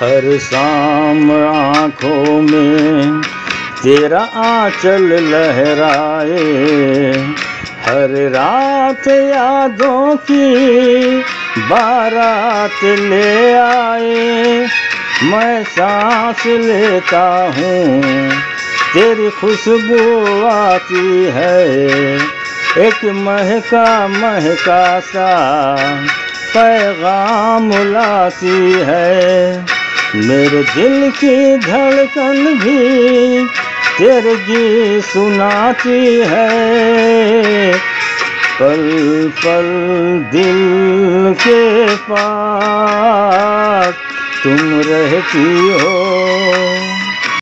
हर शाम आँखों में तेरा आंचल लहराए, हर रात यादों की बारात ले आए। मैं सांस लेता हूँ तेरी खुशबू आती है, एक महका महका सा पैगाम लाती है। मेरे दिल की धड़कन भी तेरे गीत सुनाती है, पल पल दिल के पास तुम रहती हो।